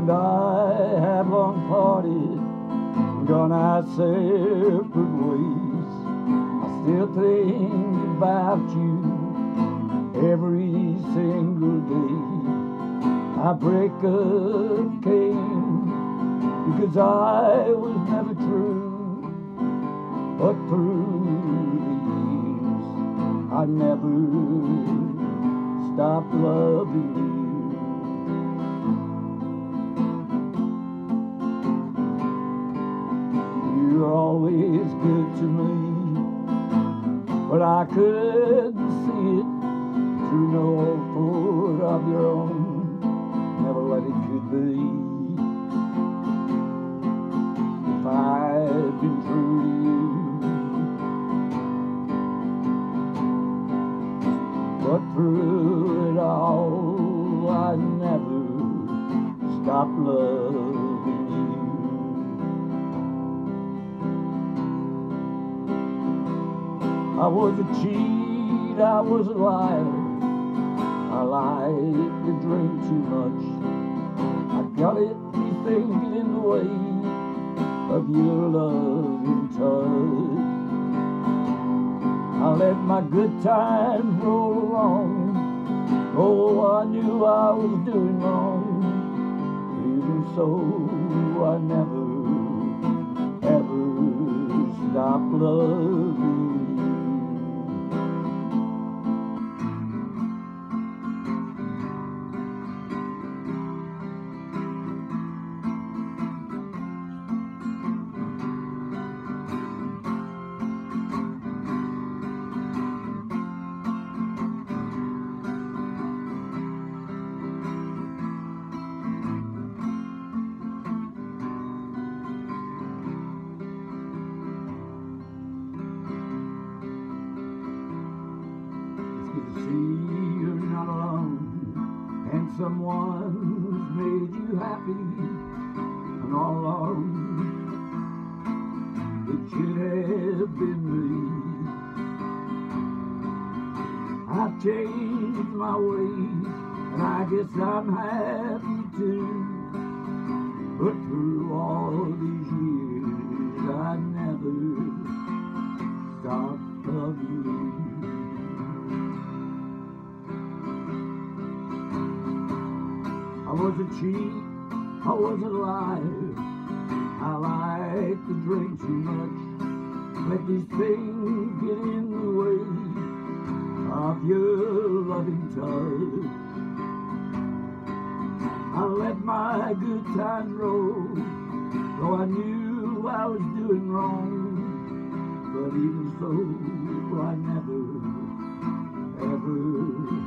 and I have long parted, gone our separate ways. I still think about you every single day. Our breakup came because I was never true, but through the years I never stopped loving you. You're always good to me, but I couldn't see it through no fault of your own. Never let it could be. If I'd been true to you, but through it all I never stopped loving you. I was a cheat, I was a liar, I liked to drink too much. I got it, these things get in the way of your loving touch. I let my good times roll along. Oh, I knew I was doing wrong. Even so, I never, ever stopped loving you. See you're not alone, and someone's made you happy, and all along it should have been me. I've changed my ways, and I guess I'm happy too, but through all these years I never stopped loving you. I was a cheat, I was a liar, I like to drink too much. Let these things get in the way of your loving touch. I let my good times roll, though I knew I was doing wrong. But even so, I never, ever